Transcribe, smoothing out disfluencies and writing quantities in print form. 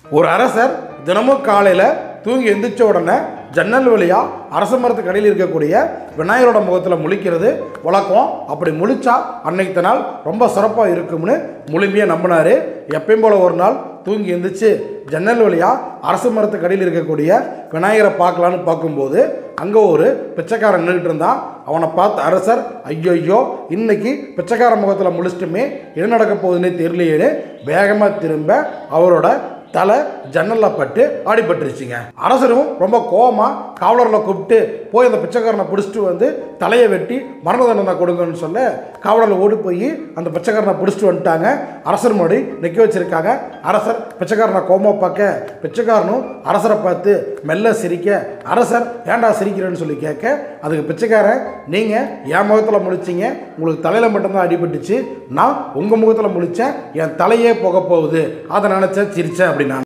ஒரு அரசர் தினமும் காலையில் தூங்கி எந்திரிச்ச உடனே ஜன்னல் வழியாக அரச மரத்துக்கு அடியில் இருக்கக்கூடிய விநாயகரோட முகத்தில் முழிக்கிறது வழக்கம். அப்படி முழிச்சா அன்னைக்கு நாள் ரொம்ப சிறப்பாக இருக்கும்னு முழுமையாக நம்பினார். எப்பயும் போல் ஒரு நாள் தூங்கி எந்திரிச்சு ஜன்னல் வழியாக அரச மரத்துக்கு அடியில் இருக்கக்கூடிய விநாயகரை பார்க்கலான்னு பார்க்கும்போது அங்கே ஒரு பிச்சைக்காரன் நின்றுட்டு இருந்தான். அவனை பார்த்த அரசர், ஐயோ இன்னைக்கு பிச்சைக்கார முகத்தில் முழிச்சிட்டுமே என்ன நடக்க போகுதுன்னே தெரியலையேன்னு வேகமாக திரும்ப அவரோட தலை ஜன்னலில் பட்டு அடிபட்டுருச்சுங்க. அரசரும் ரொம்ப கோவமாக காவலர்களை கூப்பிட்டு போய் அந்த பிச்சைக்காரனை பிடிச்சிட்டு வந்து தலையை வெட்டி மரண தண்டனை கொடுங்கன்னு சொல்ல காவலர்கள் ஓடி போய் அந்த பிச்சைக்காரனை பிடிச்சிட்டு வந்துட்டாங்க. அரசர் முன்னாடி நிற்க வச்சிருக்காங்க. அரசர் பிச்சைக்காரனை கோவமாக பார்க்க பிச்சைக்காரனும் அரசரை பார்த்து மெல்ல சிரிக்க அரசர் ஏன்டா சிரிக்கிறேன்னு சொல்லி கேட்க அதுக்கு பிச்சைக்காரன், நீங்கள் என் முகத்தில் முழிச்சிங்க, உங்களுக்கு தலையில் மட்டும்தான் அடிபட்டுச்சு, நான் உங்கள் முகத்தில் முழித்தேன், என் தலையே போக போகுது, அதை நினச்சேன் சிரித்தேன் அப்படின்னா